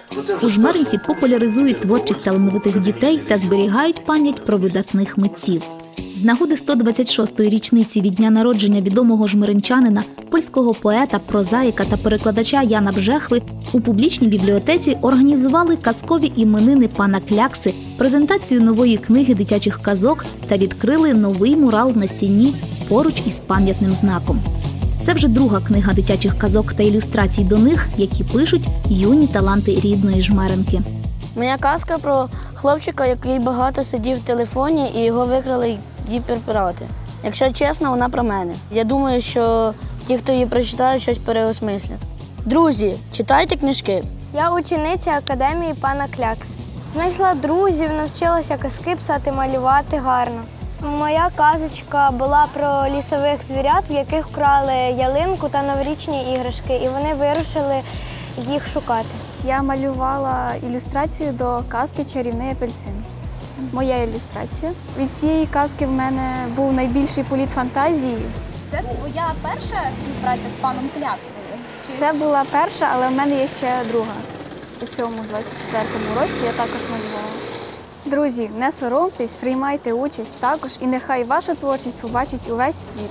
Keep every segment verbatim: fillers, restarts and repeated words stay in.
У Жмеринці популяризують творчість талановитих дітей та зберігають пам'ять про видатних митців. З нагоди сто двадцять шостої річниці від дня народження відомого жмеринчанина, польського поета, прозаїка та перекладача Яна Бжехви у публічній бібліотеці організували казкові іменини пана Клякси, презентацію нової книги дитячих казок та відкрили новий мурал на стіні поруч із пам'ятним знаком. Це вже друга книга дитячих казок та ілюстрацій до них, які пишуть юні таланти рідної Жмеринки. Моя казка про хлопчика, який багато сидів в телефоні і його викрали гіперпірати. Якщо чесно, вона про мене. Я думаю, що ті, хто її прочитають, щось переосмислять. Друзі, читайте книжки. Я учениця академії пана Клякси. Знайшла друзів, навчилася казки писати, малювати гарно. Моя казочка була про лісових звірят, в яких вкрали ялинку та новорічні іграшки, і вони вирушили їх шукати. Я малювала ілюстрацію до казки «Чарівний апельсин». Моя ілюстрація. Від цієї казки в мене був найбільший політ фантазії. Це твоя перша співпраця з паном Кляксою? Чи... Це була перша, але в мене є ще друга. У цьому двадцять четвертому році я також малювала. Друзі, не соромтесь, приймайте участь також, і нехай ваша творчість побачить увесь світ.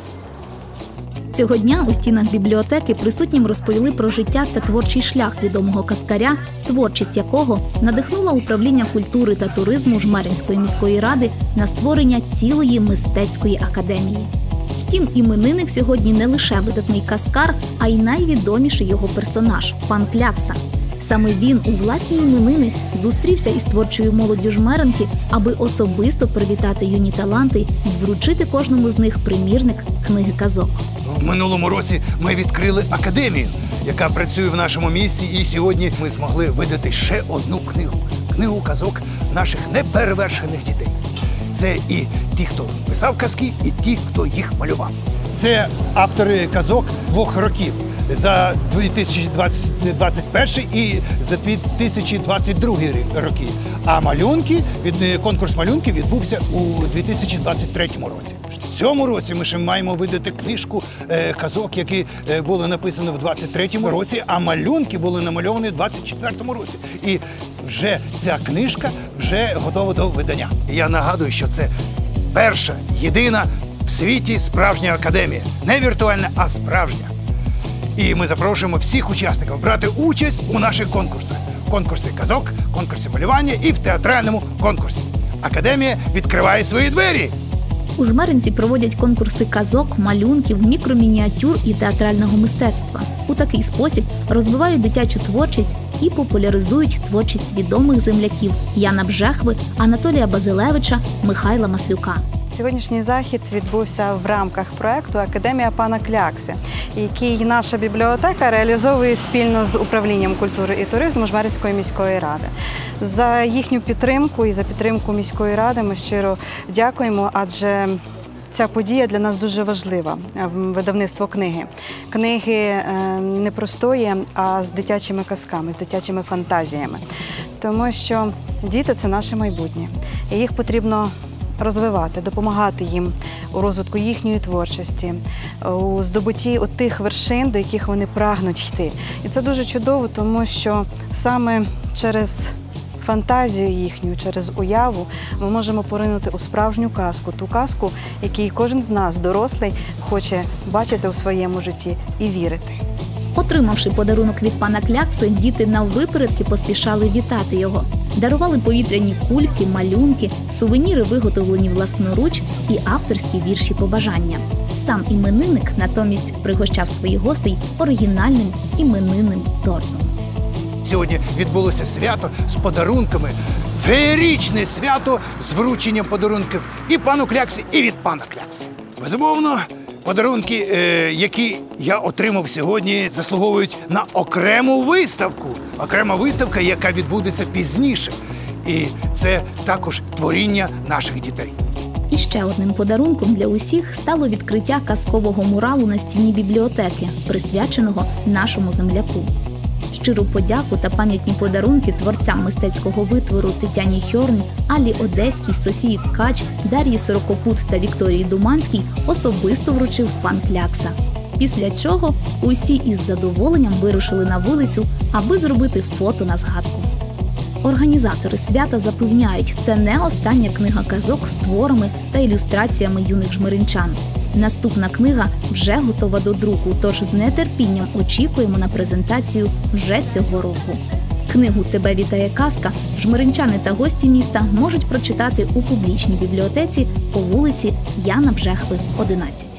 Цього дня у стінах бібліотеки присутнім розповіли про життя та творчий шлях відомого казкаря, творчість якого надихнула управління культури та туризму Жмеринської міської ради на створення цілої мистецької академії. Втім, іменинник сьогодні не лише видатний казкар, а й найвідоміший його персонаж – пан Клякса. Саме він у власні іменини зустрівся із творчою молоддю Жмеринки, аби особисто привітати юні таланти і вручити кожному з них примірник книги казок. В минулому році ми відкрили академію, яка працює в нашому місті, і сьогодні ми змогли видати ще одну книгу – книгу казок наших неперевершених дітей. Це і ті, хто писав казки, і ті, хто їх малював. Це автори казок двох років. За дві тисячі двадцять перший і за дві тисячі двадцять другий роки. А малюнки, від, конкурс малюнків відбувся у дві тисячі двадцять третьому році. В цьому році ми ще маємо видати книжку е, казок, які е, були написані в двадцять третьому році, а малюнки були намальовані в двадцять четвертому році. І вже ця книжка вже готова до видання. І я нагадую, що це перша, єдина в світі справжня академія. Не віртуальна, а справжня. І ми запрошуємо всіх учасників брати участь у наших конкурсах. Конкурси казок, конкурси малювання і в театральному конкурсі. Академія відкриває свої двері. У Жмеринці проводять конкурси казок, малюнків, мікромініатюр і театрального мистецтва. У такий спосіб розвивають дитячу творчість і популяризують творчість відомих земляків Яна Бжехви, Анатолія Базилевича, Михайла Маслюка. Сьогоднішній захід відбувся в рамках проєкту «Академія пана Клякси», який наша бібліотека реалізовує спільно з управлінням культури і туризму Жмеринської міської ради. За їхню підтримку і за підтримку міської ради ми щиро дякуємо, адже ця подія для нас дуже важлива – видавництво книги. Книги не простої, а з дитячими казками, з дитячими фантазіями. Тому що діти – це наше майбутнє, і їх потрібно розвивати, допомагати їм у розвитку їхньої творчості, у здобутті тих вершин, до яких вони прагнуть йти. І це дуже чудово, тому що саме через фантазію їхню, через уяву ми можемо поринути у справжню казку, ту казку, яку кожен з нас, дорослий, хоче бачити у своєму житті і вірити. Отримавши подарунок від пана Клякси, діти наввипередки поспішали вітати його. Дарували повітряні кульки, малюнки, сувеніри, виготовлені власноруч, і авторські вірші побажання. Сам іменинник натомість пригощав своїх гостей оригінальним іменинним тортом. Сьогодні відбулося свято з подарунками, феєричне свято з врученням подарунків і пану Кляксі, і від пана Клякси. Безумовно, подарунки, які я отримав сьогодні, заслуговують на окрему виставку. Окрема виставка, яка відбудеться пізніше. І це також творіння наших дітей. І ще одним подарунком для усіх стало відкриття казкового муралу на стіні бібліотеки, присвяченого нашому земляку. Щиру подяку та пам'ятні подарунки творцям мистецького витвору Тетяні Хьорн, Аллі Одеській, Софії Ткач, Дар'ї Сорокопут та Вікторії Думанській особисто вручив пан Клякса. Після чого усі із задоволенням вирушили на вулицю, аби зробити фото на згадку. Організатори свята запевняють, це не остання книга казок з творами та ілюстраціями юних жмеринчан. Наступна книга вже готова до друку, тож з нетерпінням очікуємо на презентацію вже цього року. Книгу «Тебе вітає казка» жмеринчани та гості міста можуть прочитати у публічній бібліотеці по вулиці Яна Бжехви, одинадцять.